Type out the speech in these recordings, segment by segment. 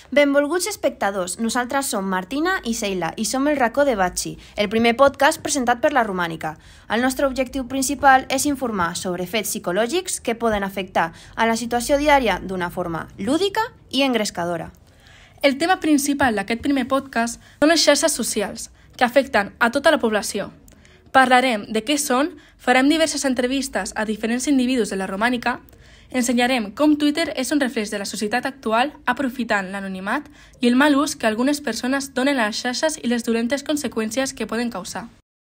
Benvolguts espectadors, nosaltres som Martina i Seila i som el racó de Batxi, el primer podcast presentat per la Romànica. El nostre objectiu principal és informar sobre fets psicològics que poden afectar a la situació diària d'una forma lúdica i engrescadora. El tema principal d'aquest primer podcast són les xarxes socials, que afecten a tota la població. Parlarem de què són, farem diverses entrevistes a diferents individus de la Romànica, ensenyarem com Twitter és un reflex de la societat actual aprofitant l'anonimat i el mal ús que algunes persones donen a les xarxes i les dolentes conseqüències que poden causar.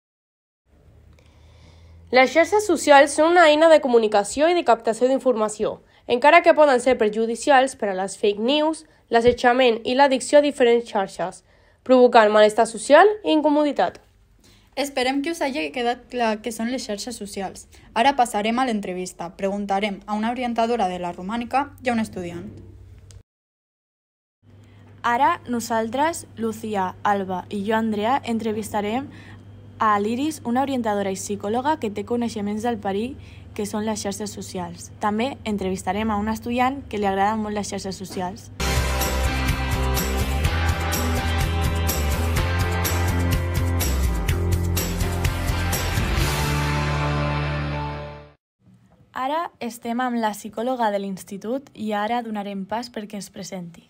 Les xarxes socials són una eina de comunicació i de captació d'informació, encara que poden ser perjudicials per a les fake news, l'assetjament i l'addicció a diferents xarxes, provocant malestar social i incomoditat. Esperem que us hagi quedat clar què són les xarxes socials. Ara passarem a l'entrevista. Preguntarem a una orientadora de la Romànica i a un estudiant. Ara nosaltres, Lucía, Alba i jo, Andrea, entrevistarem a l'Iris, una orientadora i psicòloga que té coneixements del perill que són les xarxes socials. També entrevistarem a un estudiant que li agraden molt les xarxes socials. Ara estem amb la psicòloga de l'institut i ara donarem pas perquè es presenti.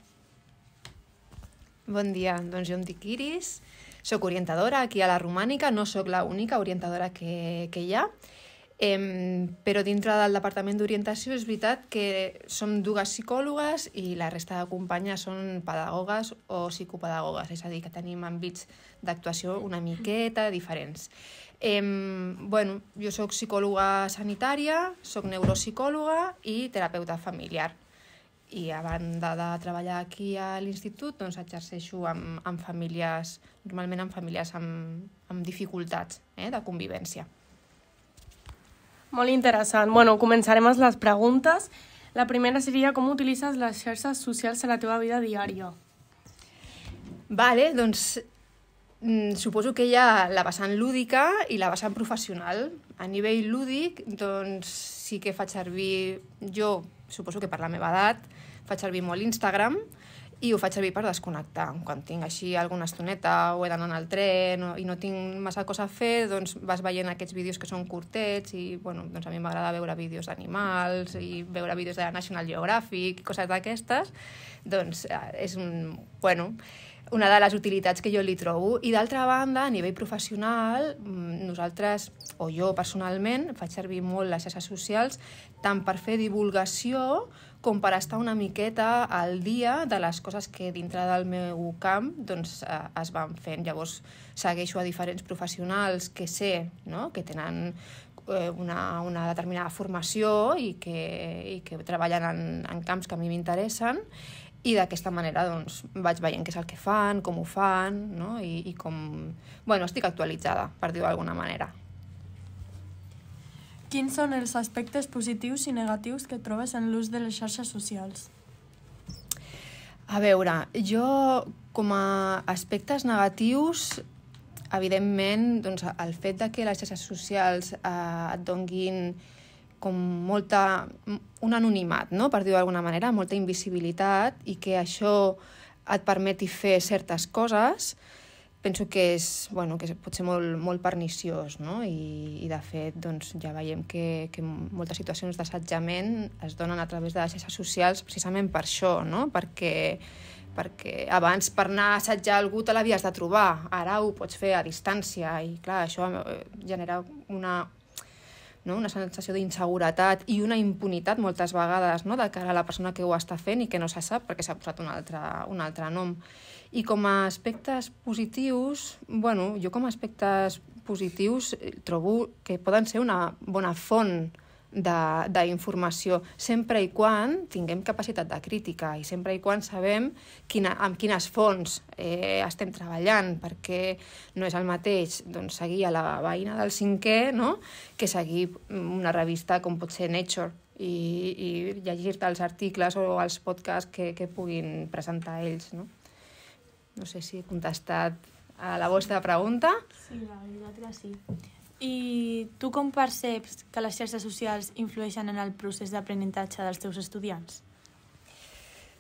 Bon dia, doncs jo em dic Iris, soc orientadora aquí a la Romànica, no sóc l'única orientadora que hi ha, però dintre del departament d'orientació és veritat que som dues psicòlogues i la resta de companyes són pedagogues o psicopedagogues, és a dir, que tenim àmbits d'actuació una miqueta diferents. Jo soc psicòloga sanitària, soc neuropsicòloga i terapeuta familiar. I a banda de treballar aquí a l'institut, doncs exerceixo amb famílies, normalment amb famílies amb dificultats de convivència. Molt interessant. Començarem amb les preguntes. La primera seria com utilitzes les xarxes socials a la teva vida diària? Doncs suposo que hi ha la vessant lúdica i la vessant professional. A nivell lúdic, doncs sí que faig servir, jo suposo que per la meva edat, faig servir molt l'Instagram i ho faig servir per desconnectar. Quan tinc així alguna estoneta o he d'anar al tren i no tinc massa cosa a fer, doncs vas veient aquests vídeos que són curtets i doncs a mi m'agrada veure vídeos d'animals i veure vídeos de National Geographic i coses d'aquestes. Doncs és una de les utilitats que jo li trobo. I d'altra banda, a nivell professional, nosaltres, o jo personalment, faig servir molt les xarxes socials tant per fer divulgació com per estar una miqueta al dia de les coses que dintre del meu camp es van fent. Llavors segueixo a diferents professionals que sé que tenen una determinada formació i que treballen en camps que a mi m'interessen i d'aquesta manera vaig veient què és el que fan, com ho fan i com... estic actualitzada, per dir-ho d'alguna manera. Quins són els aspectes positius i negatius que trobes en l'ús de les xarxes socials? A veure, jo com a aspectes negatius, evidentment, el fet que les xarxes socials et donguin com un anonimat, per dir-ho d'alguna manera, molta invisibilitat i que això et permeti fer certes coses, penso que pot ser molt perniciós, i de fet ja veiem que moltes situacions d'assetjament es donen a través de les xarxes socials precisament per això, perquè abans per anar a assetjar algú te l'havies de trobar, ara ho pots fer a distància i clar, això genera una sensació d'inseguretat i una impunitat moltes vegades de cara a la persona que ho està fent i que no se sap perquè s'ha posat un altre nom. I com a aspectes positius, jo com a aspectes positius trobo que poden ser una bona font d'informació, sempre i quan tinguem capacitat de crítica i sempre i quan sabem amb quines fonts estem treballant, perquè no és el mateix seguir a la veïna del 5è que seguir una revista com pot ser Nature i llegir-te els articles o els podcasts que puguin presentar ells. No sé si he contestat a la vostra pregunta. Sí, la veritat que sí. I tu com perceps que les xarxes socials influeixen en el procés d'aprenentatge dels teus estudiants?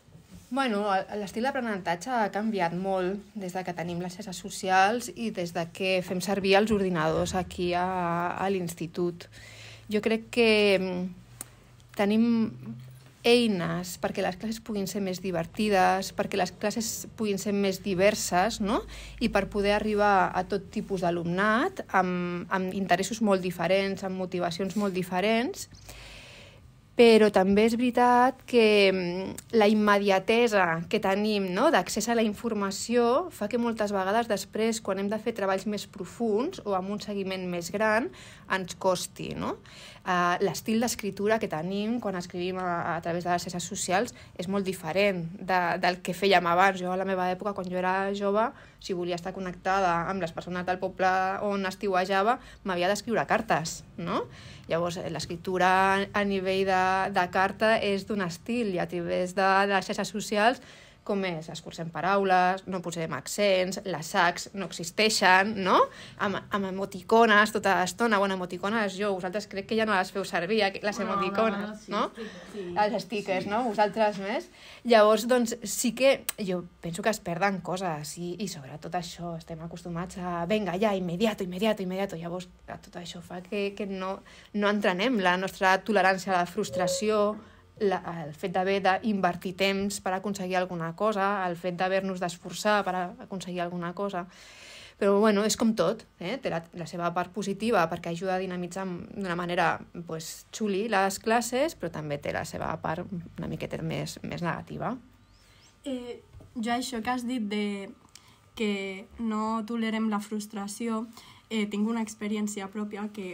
Bueno, l'estil d'aprenentatge ha canviat molt des de que tenim les xarxes socials i des de que fem servir els ordinadors aquí a l'institut. Jo crec que tenim eines perquè les classes puguin ser més divertides, perquè les classes puguin ser més diverses, no? I per poder arribar a tot tipus d'alumnat amb interessos molt diferents, amb motivacions molt diferents. Però també és veritat que la immediatesa que tenim, no, d'accés a la informació fa que moltes vegades després, quan hem de fer treballs més profunds o amb un seguiment més gran, ens costi, no? L'estil d'escriptura que tenim quan escrivim a través de les xarxes socials és molt diferent del que fèiem abans. Jo, a la meva època, quan jo era jove, si volia estar connectada amb les persones del poble on estiuejava, m'havia d'escriure cartes, no? Llavors, l'escriptura a nivell de carta és d'un estil, i a través de les xarxes socials, com és? Escurcem paraules, no posem accents, les sacs no existeixen, no? Amb emoticones tota l'estona. Bueno, emoticones vosaltres crec que ja no les feu servir, les emoticones, no? Els stickers, no? Vosaltres més. Llavors, doncs, sí que jo penso que es perden coses i sobretot això, estem acostumats a vinga, ja, immediato. Llavors, tot això fa que no entrenem la nostra tolerància a la frustració, el fet d'haver d'invertir temps per aconseguir alguna cosa, el fet d'haver-nos d'esforçar per aconseguir alguna cosa. Però, bueno, és com tot, té la seva part positiva perquè ajuda a dinamitzar d'una manera xuli les classes, però també té la seva part una miqueta més negativa. Jo això que has dit de que no tolerem la frustració, tinc una experiència pròpia que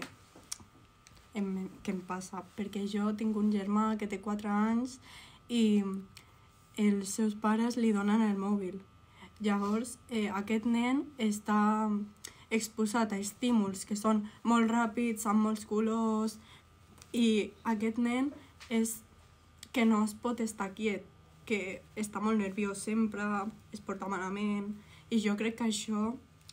em passa, perquè jo tinc un germà que té 4 anys i els seus pares li donen el mòbil. Llavors, aquest nen està exposat a estímuls que són molt ràpids, amb molts colors, i aquest nen és que no es pot estar quiet, que està molt nerviós sempre, es porta malament, i jo crec que això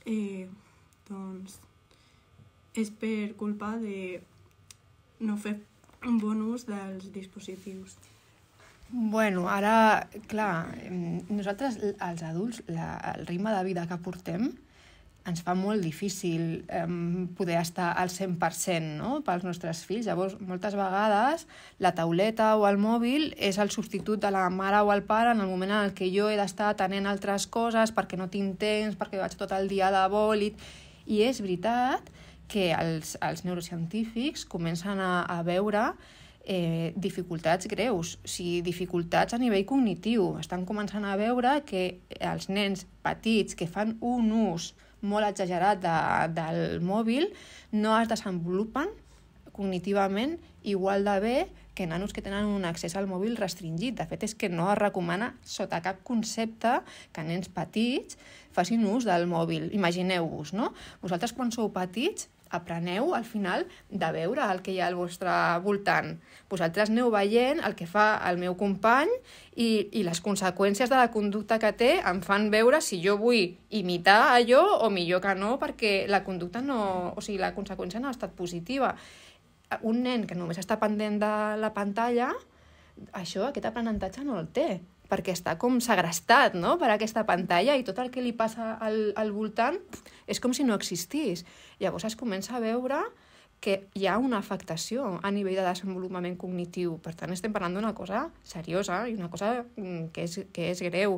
és per culpa de no fer un bon ús dels dispositius. Bueno, ara, clar, nosaltres, els adults, el ritme de vida que portem ens fa molt difícil poder estar al 100%, no?, pels nostres fills. Llavors, moltes vegades, la tauleta o el mòbil és el substitut de la mare o el pare en el moment en el que jo he d'estar atenent altres coses perquè no tinc temps, perquè vaig tot el dia de bòlit. I és veritat que els neurocientífics comencen a veure dificultats greus, o sigui, dificultats a nivell cognitiu. Estan començant a veure que els nens petits que fan un ús molt exagerat del mòbil no es desenvolupen cognitivament igual de bé que nanos que tenen un accés al mòbil restringit. De fet, és que no es recomana sota cap concepte que nens petits facin ús del mòbil. Imagineu-vos, no? Vosaltres, quan sou petits, apreneu al final de veure el que hi ha al vostre voltant. Vosaltres aneu veient el que fa el meu company i les conseqüències de la conducta que té em fan veure si jo vull imitar allò o millor que no, perquè la conducta no... O sigui, la conseqüència no ha estat positiva. Un nen que només està pendent de la pantalla, aquest aprenentatge no el té, perquè està com segrestat, no?, per aquesta pantalla, i tot el que li passa al voltant és com si no existís. Llavors es comença a veure que hi ha una afectació a nivell de desenvolupament cognitiu. Per tant, estem parlant d'una cosa seriosa i una cosa que és greu.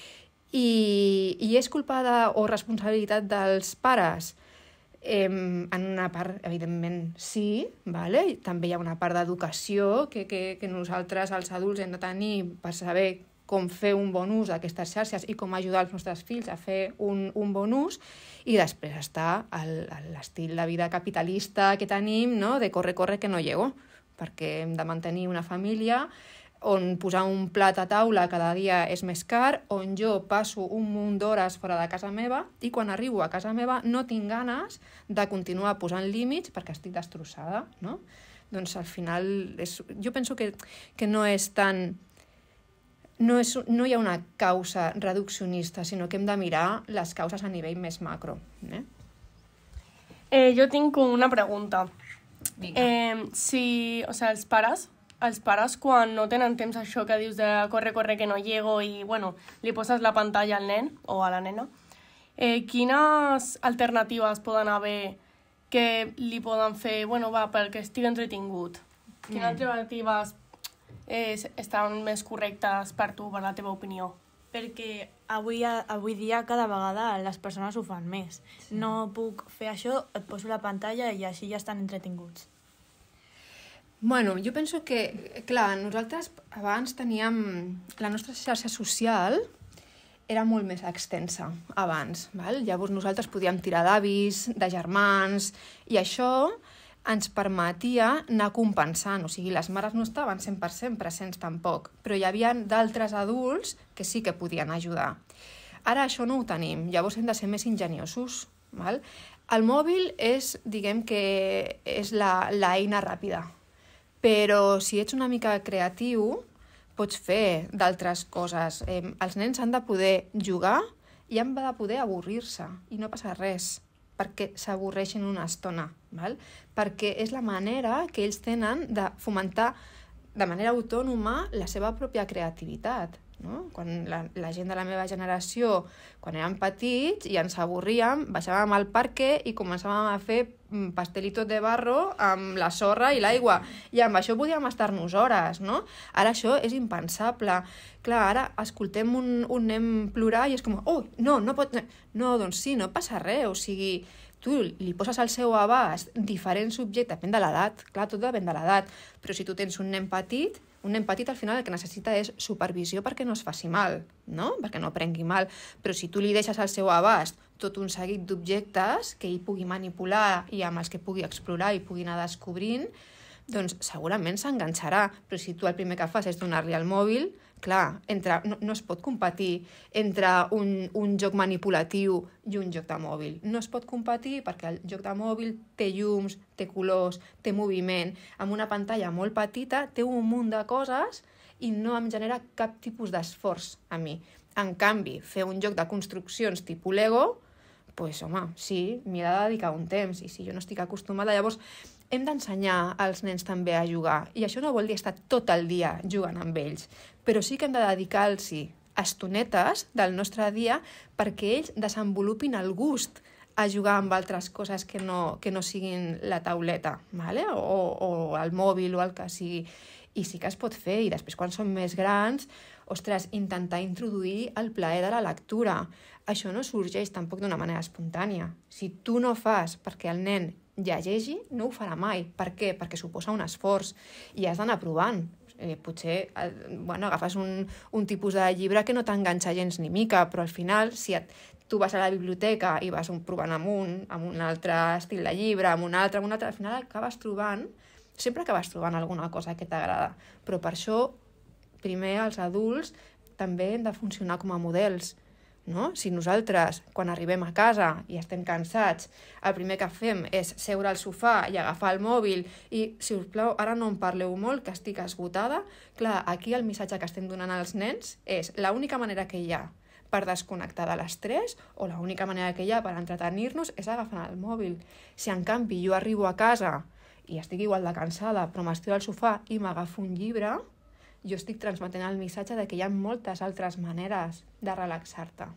I és culpa o responsabilitat dels pares? En una part, evidentment, sí, vale? També hi ha una part d'educació que nosaltres, els adults, hem de tenir per saber com fer un bon ús d'aquestes xarxes i com ajudar els nostres fills a fer un bon ús, i després està l'estil de vida capitalista que tenim, no?, de corre que no llego, perquè hem de mantenir una família on posar un plat a taula cada dia és més car, on jo passo un munt d'hores fora de casa meva i quan arribo a casa meva no tinc ganes de continuar posant límits perquè estic destrossada, no? Doncs al final jo penso que no és tan... No hi ha una causa reduccionista, sinó que hem de mirar les causes a nivell més macro. Jo tinc una pregunta. Vinga. Si els pares els pares quan no tenen temps això que dius de corre, corre, que no llego i, bueno, li poses la pantalla al nen o a la nena, quines alternatives poden haver que li poden fer, bueno, va, perquè estigui entretingut? Quines alternatives estan més correctes per tu, per la teva opinió? Perquè avui dia cada vegada les persones ho fan més. No puc fer això, et poso la pantalla i així ja estan entretinguts. Bueno, jo penso que, clar, nosaltres abans teníem... La nostra xarxa social era molt més extensa abans, val? Llavors nosaltres podíem tirar d'avis, de germans, i això ens permetia anar compensant. O sigui, les mares no estaven 100% presents tampoc, però hi havia d'altres adults que sí que podien ajudar. Ara això no ho tenim, llavors hem de ser més enginyosos, val? El mòbil és, diguem que és l'eina ràpida, però si ets una mica creatiu pots fer d'altres coses. Els nens han de poder jugar i han de poder avorrir-se i no passa res perquè s'avorreixin una estona, val? Perquè és la manera que ells tenen de fomentar de manera autònoma la seva pròpia creativitat. No? Quan la gent de la meva generació, quan érem petits i ens avorríem, baixàvem al parc i començàvem a fer pastelitos de barro amb la sorra i l'aigua, i amb això podíem estar-nos hores, no? Ara això és impensable. Clar, ara escoltem un nen plorar i és com, oh, no pot... No, doncs sí, no passa res, o sigui, tu li poses al seu abast diferents objectes, depèn de l'edat, clar, tot depèn de l'edat, però si tu tens un nen petit al final el que necessita és supervisió perquè no es faci mal, no? Perquè no prengui mal. Però si tu li deixes al seu abast tot un seguit d'objectes que ell pugui manipular i amb els que pugui explorar i pugui anar descobrint, doncs segurament s'enganxarà. Però si tu el primer que fas és donar-li el mòbil, clar, no es pot competir entre un joc manipulatiu i un joc de mòbil. No es pot competir perquè el joc de mòbil té llums, té colors, té moviment. Amb una pantalla molt petita té un munt de coses i no em genera cap tipus d'esforç a mi. En canvi, fer un joc de construccions tipus Lego, doncs, home, sí, m'hi he de dedicar un temps, i si jo no estic acostumada, llavors hem d'ensenyar als nens també a jugar, i això no vol dir estar tot el dia jugant amb ells, però sí que hem de dedicar-los estonetes del nostre dia perquè ells desenvolupin el gust a jugar amb altres coses que no siguin la tauleta, ¿vale? o el mòbil o el que sigui. I sí que es pot fer, i després quan són més grans, ostres, intentar introduir el plaer de la lectura. Això no sorgeix tampoc d'una manera espontània. Si tu no fas perquè el nen llegeixi, no ho farà mai. Per què? Perquè suposa un esforç i has d'anar provant. Potser agafes un tipus de llibre que no t'enganxa gens ni mica, però al final, si tu vas a la biblioteca i vas provant amb un altre estil de llibre, amb un altre, al final sempre acabes trobant alguna cosa que t'agrada. Però per això, primer, els adults també hem de funcionar com a models. No? Si nosaltres, quan arribem a casa i estem cansats, el primer que fem és seure al sofà i agafar el mòbil i, si us plau, ara no em parleu molt, que estic esgotada, clar, aquí el missatge que estem donant als nens és l'única manera que hi ha per desconnectar de l'estrès o l'única manera que hi ha per entretenir-nos és agafant el mòbil. Si, en canvi, jo arribo a casa i estic igual de cansada, però m'estiro al sofà i m'agafo un llibre, jo estic transmetent el missatge de que hi ha moltes altres maneres de relaxar-te.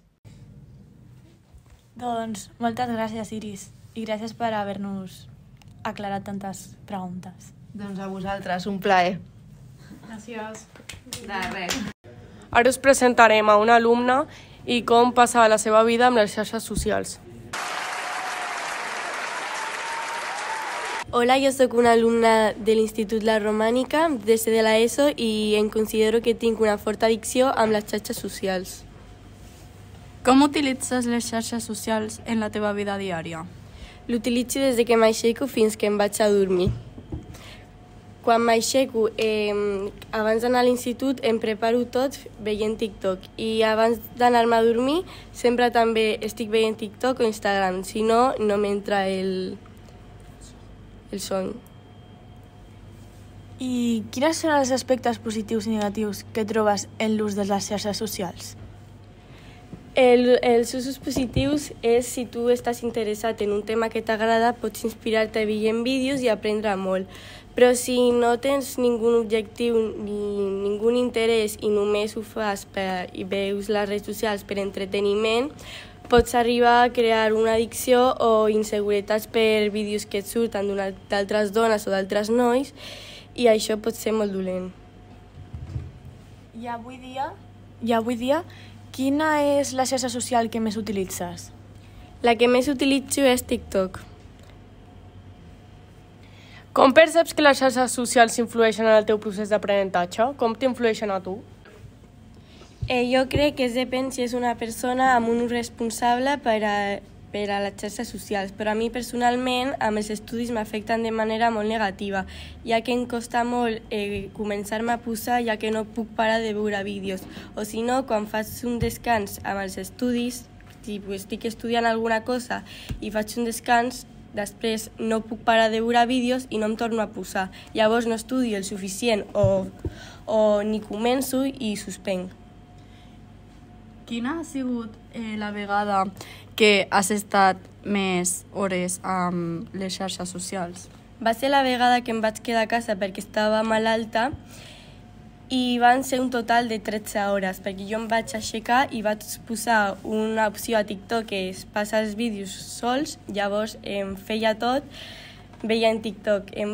Doncs moltes gràcies, Iris, i gràcies per haver-nos aclarat tantes preguntes. Doncs a vosaltres, un plaer. Gràcies. De res. Ara us presentarem a una alumna i com passa la seva vida amb les xarxes socials. Hola, yo soy una alumna de l'Institut La Romànica, des de l'ESO, i em considero que tinc una forta addicció amb les xarxes socials. Com utilitzes les xarxes socials en la teva vida diària? L'utilitzo des que m'aixeco fins que em vaig a dormir. Quan m'aixeco, abans d'anar a l'institut, em preparo tot veient TikTok, i abans d'anar-me a dormir sempre també estic veient TikTok o Instagram, si no, no m'entra el son. I quins són els aspectes positius i negatius que trobes en l'ús de les xarxes socials? Els usos positius és si tu estàs interessat en un tema que t'agrada, pots inspirar-te veient vídeos i aprendre molt. Però si no tens ningú objectiu ni ningú interès i només ho fas i veus les redes socials per entreteniment, pots arribar a crear una addicció o inseguretats per vídeos que et surten d'altres dones o d'altres nois, i això pot ser molt dolent. I avui dia, quina és la xarxa social que més utilitzes? La que més utilitzo és TikTok. Com perceps que les xarxes socials influeixen en el teu procés d'aprenentatge? Com t'influeixen a tu? Jo crec que depèn si és una persona amb un ús responsable per a les xarxes socials, però a mi personalment amb els estudis m'afecten de manera molt negativa, ja que em costa molt començar-me a posar, ja que no puc parar de veure vídeos. O si no, quan faig un descans amb els estudis, si estic estudiant alguna cosa i faig un descans, després no puc parar de veure vídeos i no em torno a posar. Llavors no estudio el suficient o ni començo i suspenc. Quina ha sigut la vegada que has estat més hores amb les xarxes socials? Va ser la vegada que em vaig quedar a casa perquè estava malalta i van ser un total de 13 hores, perquè jo em vaig aixecar i vaig posar una opció a TikTok que es passa els vídeos sols, llavors em feia tot, veia en TikTok, em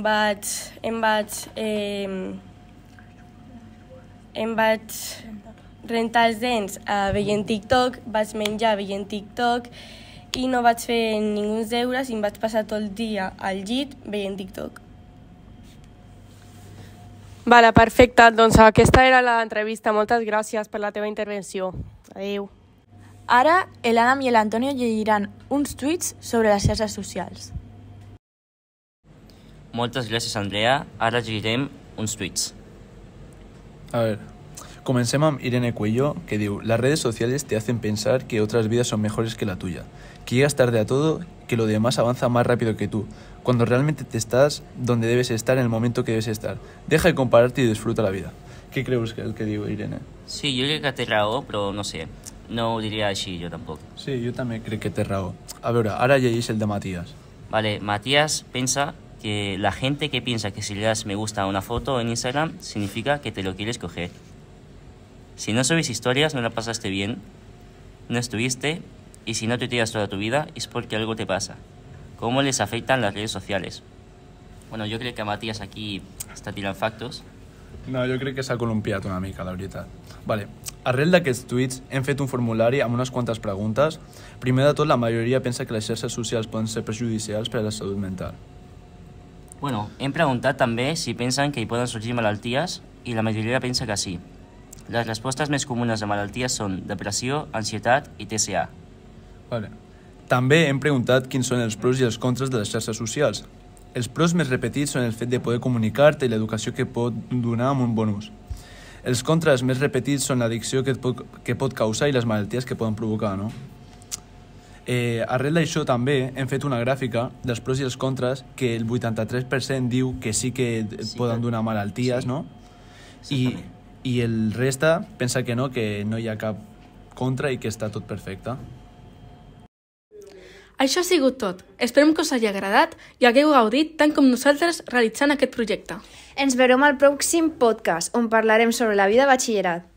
vaig rentar els dents veient TikTok, vaig menjar veient TikTok i no vaig fer ningú deures i em vaig passar tot el dia al llit veient TikTok. Vale, perfecte. Doncs aquesta era l'entrevista. Moltes gràcies per la teva intervenció. Adéu. Ara, l'Anam i l'Antonio llegiran uns tuits sobre les xarxes socials. Moltes gràcies, Andrea. Ara llegirem uns tuits. A ver, comencem amb Irene Cuello, que diu: las redes sociales te hacen pensar que otras vidas son mejores que la tuya, que llegas tarde a todo, que lo demás avanza más rápido que tú, cuando realmente te estás donde debes estar en el momento que debes estar. Deja de compararte y disfruta la vida. Què creus que el que diu Irene? Sí, jo crec que té raó, però no sé, no ho diria així jo tampoc. Sí, jo també crec que té raó. A veure, ara llegeix el de Matías. Vale, Matías piensa que la gente que piensa que si le das me gusta a una foto en Instagram significa que te lo quieres coger. Si no subes historias, no la pasaste bien, no estuviste, y si no te tiras toda tu vida es porque algo te pasa. ¿Cómo les afectan las redes sociales? Bueno, jo crec que Matías aquí està tirant factos. No, jo crec que s'ha columpiat una mica, la veritat. Vale. Arrel d'aquests tuits hem fet un formulari amb unes quantes preguntes. Primer de tot, la majoria pensa que les xarxes socials poden ser perjudicials per a la salut mental. Bueno, hem preguntat també si pensen que hi poden sorgir malalties i la majoria pensa que sí. Les respostes més comunes de malalties són depressió, ansietat i TCA. Vale. També hem preguntat quins són els pros i els contres de les xarxes socials. Els pros més repetits són el fet de poder comunicar-te i l'educació que pot donar amb un bon ús. Els contres més repetits són l'addicció que pot causar i les malalties que poden provocar, no? Arrel d'això també hem fet una gràfica dels pros i els contres que el 83% diu que sí que et poden donar malalties, no? I el resta pensa que no hi ha cap contra i que està tot perfecte. Això ha sigut tot. Esperem que us hagi agradat i hagueu gaudit tant com nosaltres realitzant aquest projecte. Ens veurem al pròxim podcast, on parlarem sobre la vida de batxillerat.